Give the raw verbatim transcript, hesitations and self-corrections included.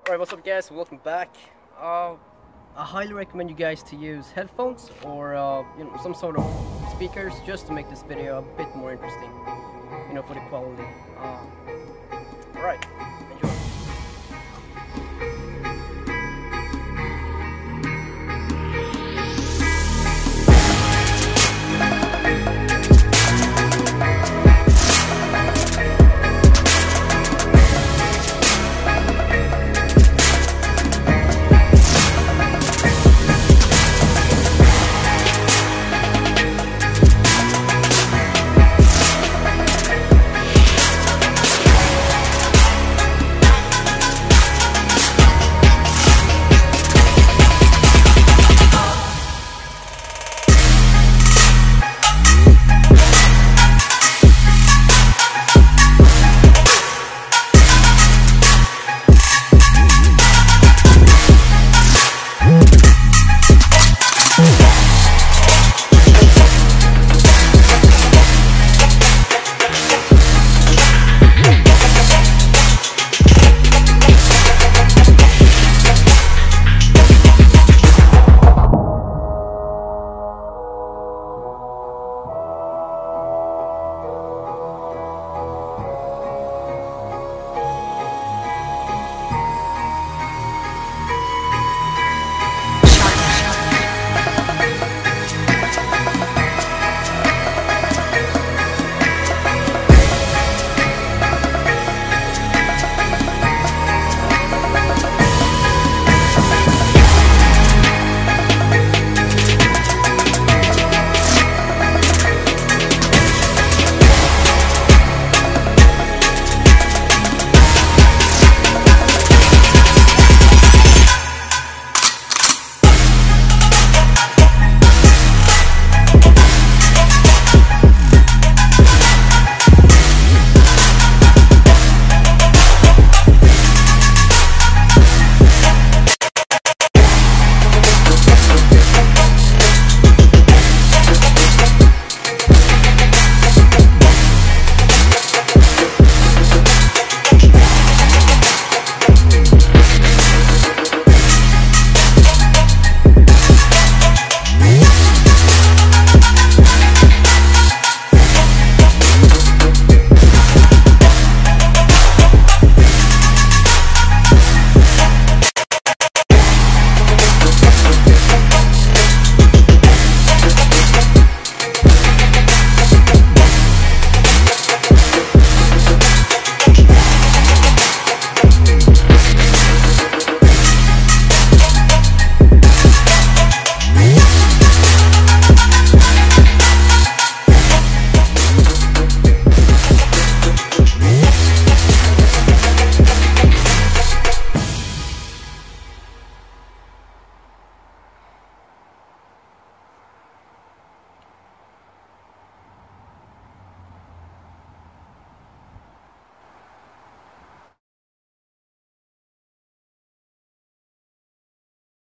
Alright, what's up guys, welcome back. Uh, I highly recommend you guys to use headphones or uh, you know, some sort of speakers just to make this video a bit more interesting, you know, for the quality. Uh, Alright.